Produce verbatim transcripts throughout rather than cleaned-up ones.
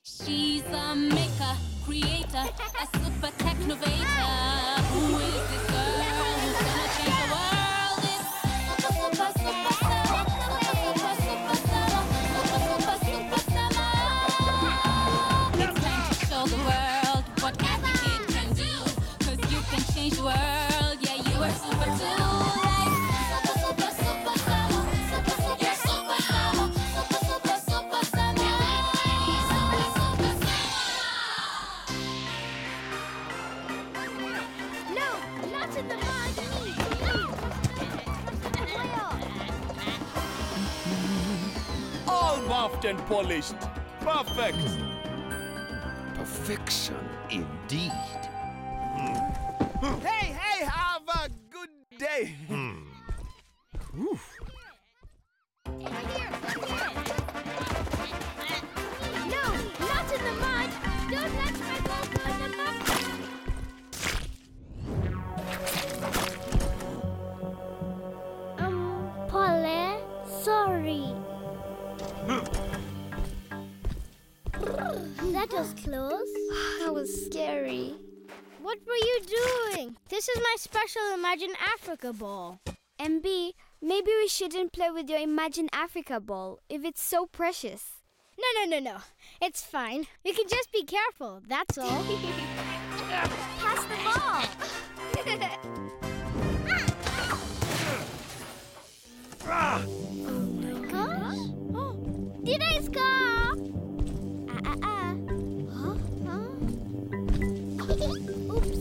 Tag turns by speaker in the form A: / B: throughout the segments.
A: She's a maker, creator, a super technovator. Who is this girl who's gonna change the world? It's super, super, super Sema. Super, super Sema. Super, super, super Sema. It's time to show the world what every kid can do. Cause you can change the world, yeah, you are super too. Like, super, super, super Sema. Super, super, super Sema. Super, super, super Sema.
B: No, not in the mud. Way off.
C: All buffed and polished. Perfect.
D: Perfection indeed.
C: Hey, hey, have a good day.
D: Oof.
B: Over here, over here. No, not in the mud. Don't let my ball go in the mud. Um, Paula, sorry. That was close. That was scary. What were you doing? This is my special Imagine Africa ball.
E: M B, maybe we shouldn't play with your Imagine Africa ball if it's so precious.
B: No, no, no, no. It's fine. You can just be careful, that's all.
E: Pass the ball!
B: Oh my gosh. Oh. Did I score?
E: Ah, ah, ah.
B: Huh? Huh? Oops.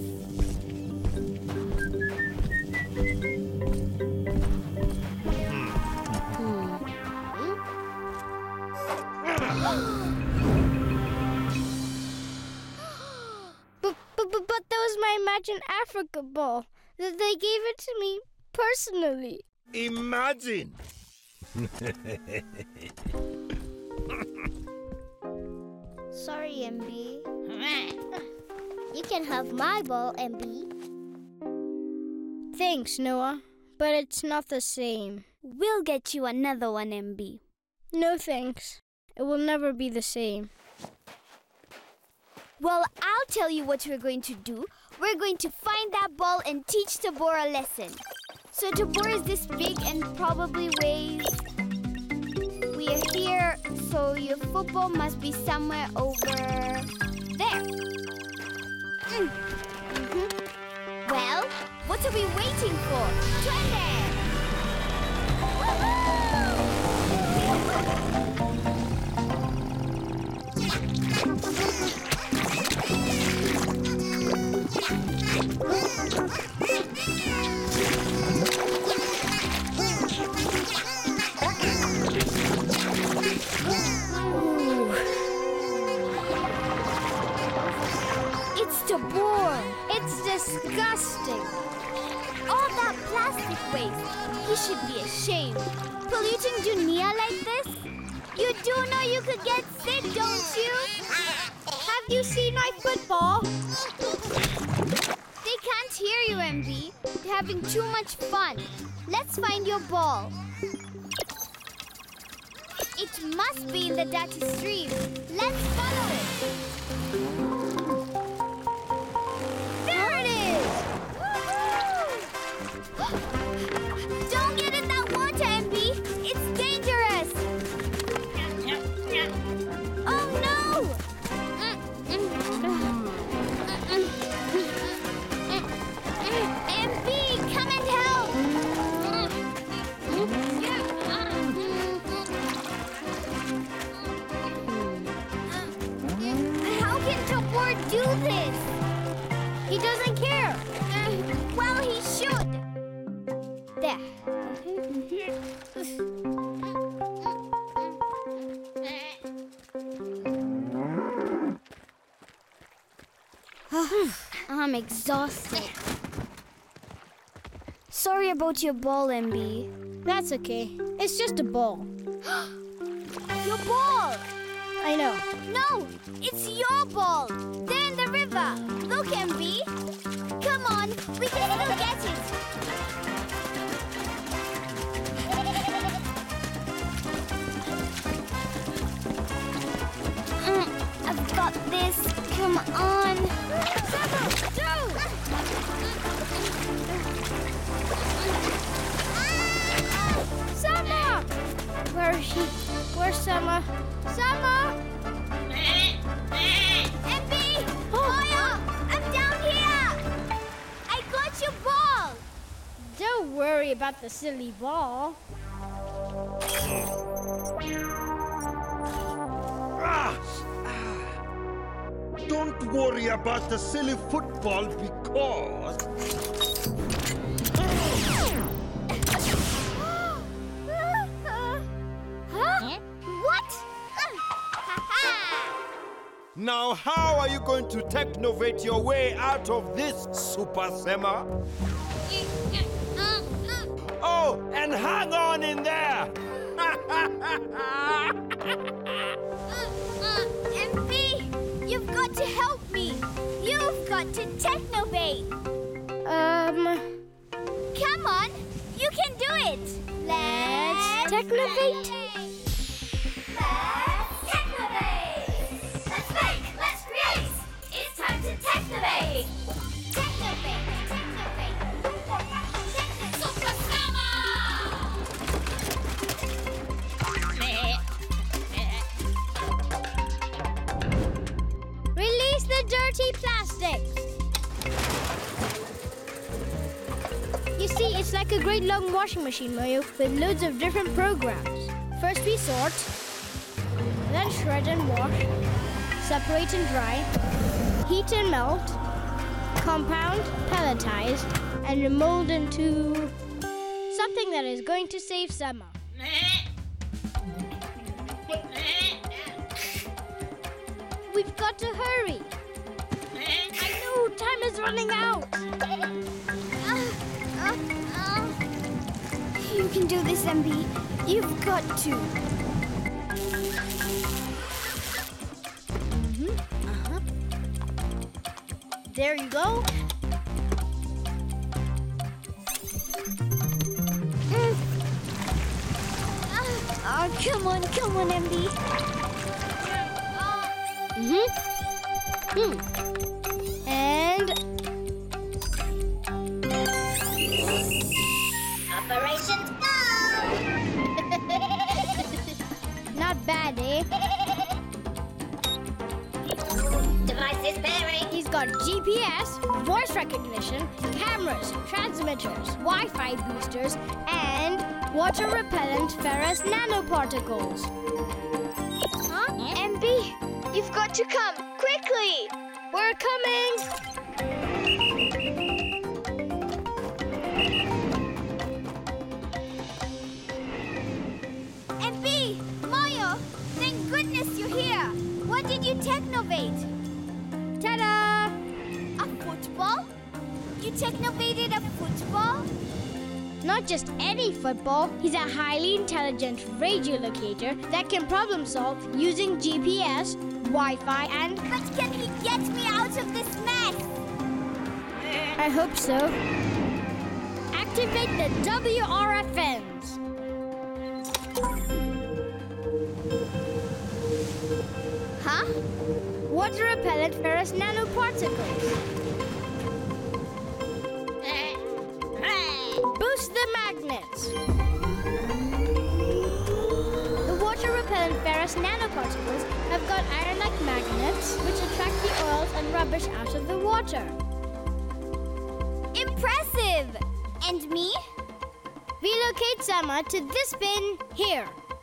B: But, but, but, but that was my Imagine Africa ball. Th- They gave it to me personally.
D: Imagine.
B: Sorry, M B. You can have my ball, M B. Thanks, Noah, but it's not the same.
E: We'll get you another one, M B.
B: No thanks. It will never be the same.
E: Well, I'll tell you what we're going to do. We're going to find that ball and teach Tobor a lesson. So Tobor is this big and probably weighs... We are here, so your football must be somewhere over there. Mm. Mm-hmm. Well, what are we waiting for? Twende! It's Tobor.
B: It's disgusting.
E: All that plastic waste. He should be ashamed. Polluting Dunia like this? You do know you could get sick, don't you?
B: Have you seen my football?
E: They can't hear you, M B. They're having too much fun. Let's find your ball. It must be in the dirty stream. Let's follow it. There it is! Don't get in that water, M B. It's dangerous. Oh no! M B, come and help! How can Tobor do this?
B: He doesn't care.
E: Well, he should. There. I'm exhausted. Sorry about your ball, M B.
B: That's okay. It's just a ball.
E: Your ball!
B: I know.
E: No, it's your ball. There in the river. Look, M B. Come on, we can still get it. Mm, I've on.
B: Sema, do! Sema! Where is she? Where's Sema? Sema!
E: M B! Moyo! I'm down here! I got your ball!
B: Don't worry about the silly ball.
D: Ah! Don't worry about the silly football because...
E: Huh? What?
C: Now, how are you going to technovate your way out of this, Super Sema? Oh, and hang on in there!
E: M B, you've got to help me. You've got to technovate.
B: Um,
E: Come on, you can do it. Let's
B: technovate.
E: Let's technovate. Let's make, let's create. It's time to technovate. Technovate, technovate. Super Sema!
B: Release the dirty plastics. You see, it's like a great long washing machine, Moyo, with loads of different programs. First we sort, then shred and wash, separate and dry, heat and melt, compound, pelletize, and remold into something that is going to save Sema. We've got to hurry. I know, time is running out.
E: Uh, uh. You can do this, M B. You've got to.
B: Mm-hmm. Uh-huh. There you go.
E: Mm. Uh, oh, come on, come on, M B.
B: Mm-hmm. Hmm. And
E: Operation Go!
B: not bad, eh?
E: Device is pairing.
B: He's got G P S, voice recognition, cameras, transmitters, Wi-Fi boosters, and water-repellent ferrous nanoparticles.
E: Huh? M B, you've got to come quickly.
B: We're coming!
E: M B, Moyo, thank goodness you're here. What did you technovate?
B: Ta-da!
E: A football? You technovated a football?
B: Not just any football, he's a highly intelligent radio locator that can problem solve using G P S, Wi-Fi, and...
E: But can he get me out of this mess?
B: I hope so. Activate the W R F Ns.
E: Huh?
B: Water repellent ferrous nanoparticles. Boost the magnets. The water repellent ferrous nanoparticles have got iron-like magnets which attract the oils and rubbish out of the water.
E: Impressive! And me?
B: Relocate Sema to this bin here.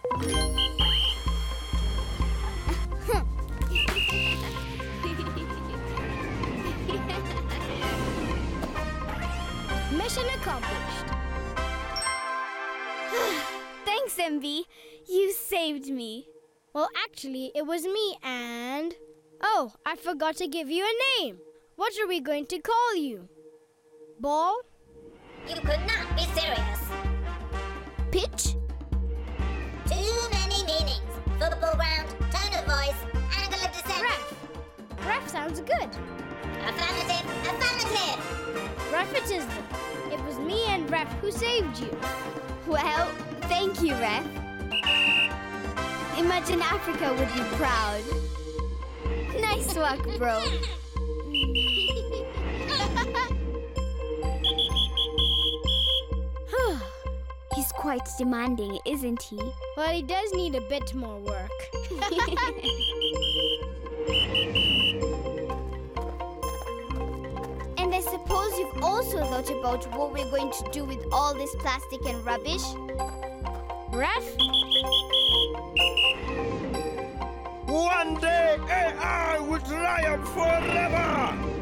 B: Mission accomplished.
E: Thanks, M B. You saved me.
B: Well, actually, it was me and... Oh, I forgot to give you a name. What are we going to call you? Ball?
F: You could not be serious.
E: Pitch?
F: Too many meanings. Football ground, tone of voice, angle of descent.
B: Ref. Ref sounds good.
F: Affirmative, affirmative.
B: Ref it is then. It was me and Ref who saved you.
E: Well, thank you, Ref. Imagine Africa would be proud. Nice work, bro. He's quite demanding, isn't he?
B: Well, he does need a bit more work.
E: And I suppose you've also thought about what we're going to do with all this plastic and rubbish?
B: Ref?
C: One day A I will triumph forever!